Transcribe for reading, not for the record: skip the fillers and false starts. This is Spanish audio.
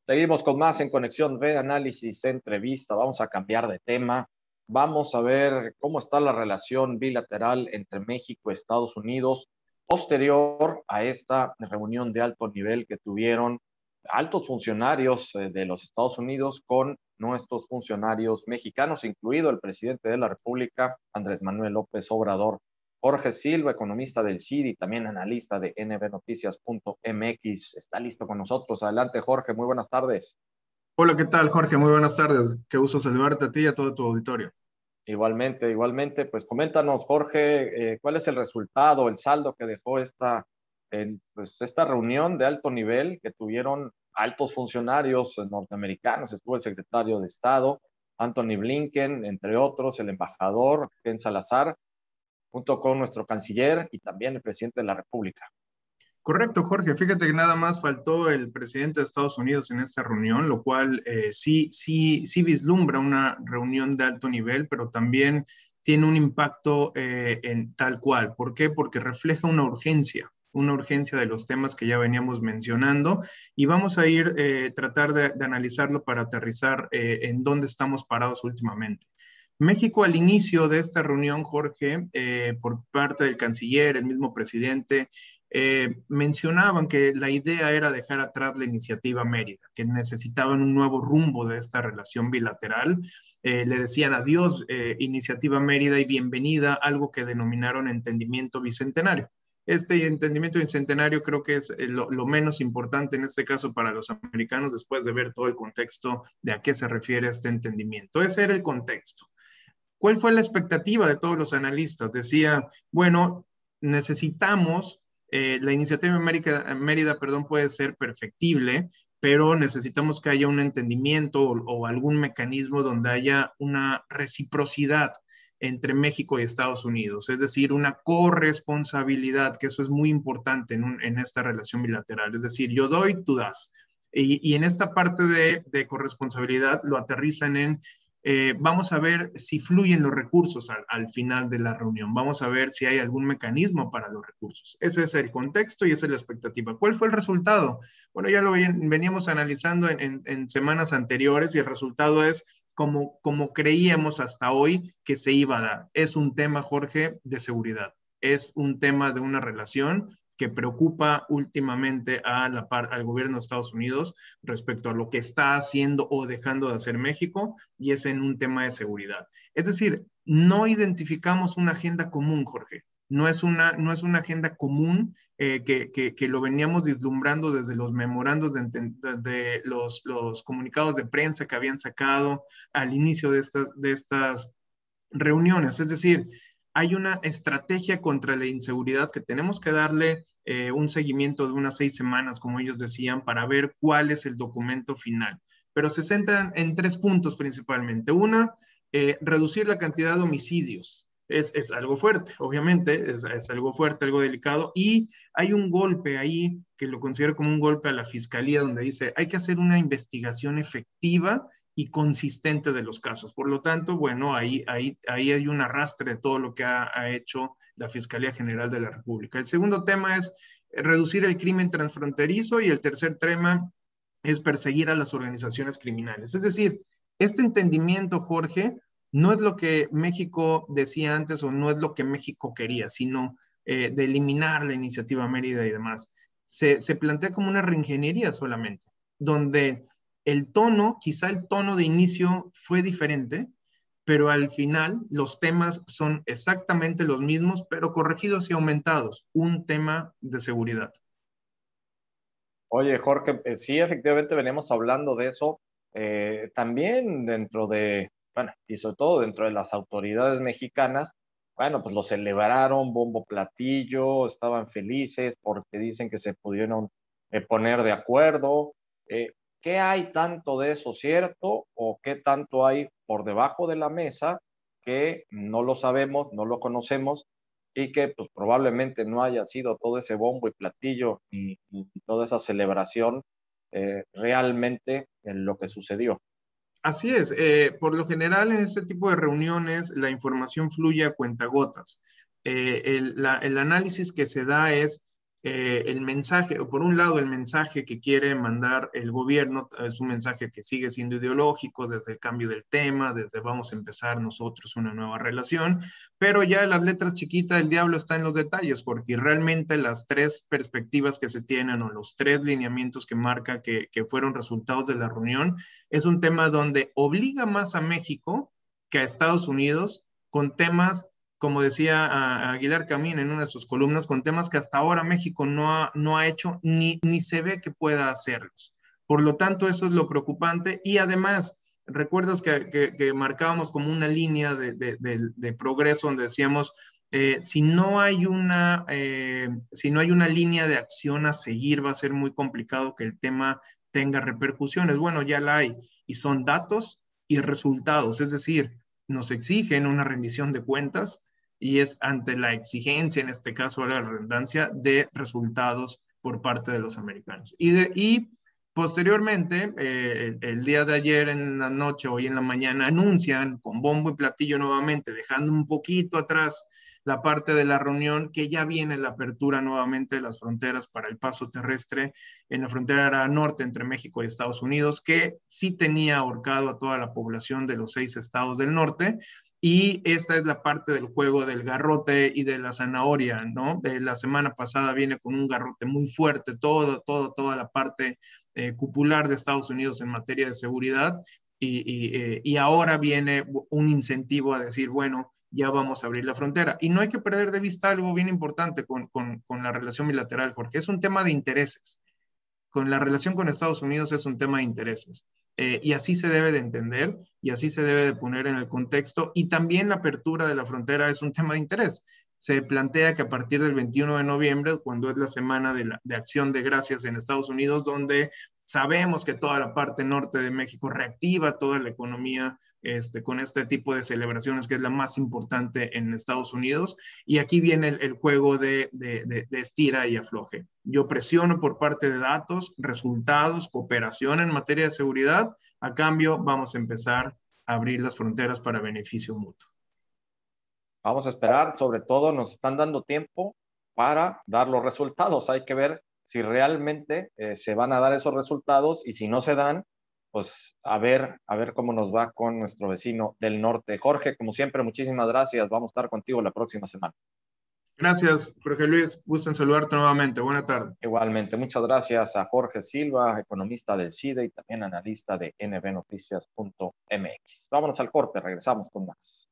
Seguimos con más en Conexión B, análisis, entrevista. Vamos a cambiar de tema. Vamos a ver cómo está la relación bilateral entre México y Estados Unidos posterior a esta reunión de alto nivel que tuvieron altos funcionarios de los Estados Unidos con nuestros funcionarios mexicanos, incluido el presidente de la República, Andrés Manuel López Obrador. Jorge Silva, economista del CIDI, también analista de nbnoticias.mx, está listo con nosotros. Adelante, Jorge, muy buenas tardes. Hola, ¿qué tal, Jorge? Muy buenas tardes. Qué gusto saludarte a ti y a todo tu auditorio. Igualmente, pues coméntanos, Jorge, ¿cuál es el resultado, el saldo que dejó pues, esta reunión de alto nivel que tuvieron altos funcionarios norteamericanos? Estuvo el secretario de Estado, Anthony Blinken, entre otros, el embajador Ken Salazar, junto con nuestro canciller y también el presidente de la República. Correcto, Jorge. Fíjate que nada más faltó el presidente de Estados Unidos en esta reunión, lo cual sí vislumbra una reunión de alto nivel, pero también tiene un impacto en tal cual. ¿Por qué? Porque refleja una urgencia de los temas que ya veníamos mencionando y vamos a ir tratar de analizarlo para aterrizar en dónde estamos parados últimamente. México al inicio de esta reunión, Jorge, por parte del canciller, el mismo presidente, mencionaban que la idea era dejar atrás la iniciativa Mérida, que necesitaban un nuevo rumbo de esta relación bilateral. Le decían adiós, iniciativa Mérida y bienvenida, algo que denominaron entendimiento bicentenario. Este entendimiento bicentenario creo que es lo menos importante en este caso para los americanos después de ver todo el contexto de a qué se refiere este entendimiento. Ese era el contexto. ¿Cuál fue la expectativa de todos los analistas? Decía, bueno, necesitamos, la iniciativa Mérida, perdón, puede ser perfectible, pero necesitamos que haya un entendimiento o algún mecanismo donde haya una reciprocidad entre México y Estados Unidos, es decir, una corresponsabilidad, que eso es muy importante en esta relación bilateral, es decir, yo doy, tú das. Y en esta parte de corresponsabilidad lo aterrizan en vamos a ver si fluyen los recursos al final de la reunión. Vamos a ver si hay algún mecanismo para los recursos. Ese es el contexto y esa es la expectativa. ¿Cuál fue el resultado? Bueno, ya lo veníamos analizando en semanas anteriores y el resultado es como creíamos hasta hoy que se iba a dar. Es un tema, Jorge, de seguridad. Es un tema de una relación que preocupa últimamente al gobierno de Estados Unidos respecto a lo que está haciendo o dejando de hacer México, y es en un tema de seguridad. Es decir, no identificamos una agenda común, Jorge. No es una agenda común que lo veníamos vislumbrando desde los memorandos de los comunicados de prensa que habían sacado al inicio de estas reuniones. Es decir, hay una estrategia contra la inseguridad que tenemos que darle un seguimiento de unas 6 semanas, como ellos decían, para ver cuál es el documento final. Pero se centran en 3 puntos principalmente. Una, reducir la cantidad de homicidios. Es algo fuerte, obviamente, es algo fuerte, algo delicado, y hay un golpe ahí que lo considero como un golpe a la fiscalía, donde dice, hay que hacer una investigación efectiva y consistente de los casos. Por lo tanto, bueno, ahí hay un arrastre de todo lo que ha hecho la Fiscalía General de la República. El segundo tema es reducir el crimen transfronterizo y el tercer tema es perseguir a las organizaciones criminales. Es decir, este entendimiento, Jorge, no es lo que México decía antes o no es lo que México quería, sino de eliminar la iniciativa Mérida y demás. Se plantea como una reingeniería solamente, donde quizá el tono de inicio fue diferente, pero al final los temas son exactamente los mismos, pero corregidos y aumentados. Un tema de seguridad. Oye, Jorge, sí, efectivamente venimos hablando de eso. También dentro de, bueno, y sobre todo dentro de las autoridades mexicanas, bueno, pues lo celebraron, bombo platillo, estaban felices porque dicen que se pudieron poner de acuerdo. Eh, ¿Qué hay tanto de eso cierto o qué tanto hay por debajo de la mesa que no lo sabemos, no lo conocemos? Y que pues, probablemente no haya sido todo ese bombo y platillo y toda esa celebración realmente en lo que sucedió. Así es, por lo general en este tipo de reuniones la información fluye a cuentagotas. El análisis que se da es el mensaje, por un lado, el mensaje que quiere mandar el gobierno es un mensaje que sigue siendo ideológico desde el cambio del tema, desde vamos a empezar nosotros una nueva relación, pero ya las letras chiquitas del diablo está en los detalles, porque realmente las tres perspectivas que se tienen o los tres lineamientos que marca que fueron resultados de la reunión, es un tema donde obliga más a México que a Estados Unidos con temas como decía Aguilar Camín en una de sus columnas, con temas que hasta ahora México no ha hecho ni se ve que pueda hacerlos. Por lo tanto, eso es lo preocupante. Y además, recuerdas que marcábamos como una línea de progreso donde decíamos, si no hay una línea de acción a seguir, va a ser muy complicado que el tema tenga repercusiones. Bueno, ya la hay, y son datos y resultados, es decir, nos exigen una rendición de cuentas y es ante la exigencia, en este caso la redundancia, de resultados por parte de los americanos. Y posteriormente, el día de ayer en la noche, hoy en la mañana, anuncian con bombo y platillo nuevamente, dejando un poquito atrás la parte de la reunión, que ya viene la apertura nuevamente de las fronteras para el paso terrestre en la frontera norte entre México y Estados Unidos, que sí tenía ahorcado a toda la población de los 6 estados del norte, y esta es la parte del juego del garrote y de la zanahoria, ¿no? De la semana pasada viene con un garrote muy fuerte, toda la parte cupular de Estados Unidos en materia de seguridad, y ahora viene un incentivo a decir, bueno, ya vamos a abrir la frontera. Y no hay que perder de vista algo bien importante con la relación bilateral, Jorge, es un tema de intereses. Con la relación con Estados Unidos es un tema de intereses. Y así se debe de entender y así se debe de poner en el contexto. Y también la apertura de la frontera es un tema de interés. Se plantea que a partir del 21 de noviembre, cuando es la semana de Acción de Gracias en Estados Unidos, donde sabemos que toda la parte norte de México reactiva toda la economía con este tipo de celebraciones, que es la más importante en Estados Unidos. Y aquí viene el juego de estira y afloje. Yo presiono por parte de datos, resultados, cooperación en materia de seguridad. A cambio, vamos a empezar a abrir las fronteras para beneficio mutuo. Vamos a esperar, sobre todo nos están dando tiempo para dar los resultados. Hay que ver si realmente se van a dar esos resultados, y si no se dan, pues a ver cómo nos va con nuestro vecino del norte. Jorge, como siempre, muchísimas gracias. Vamos a estar contigo la próxima semana. Gracias, Jorge Luis. Gusto en saludarte nuevamente. Buena tarde. Igualmente, muchas gracias a Jorge Silva, economista del CIDE y también analista de nbnoticias.mx. Vámonos al corte, regresamos con más.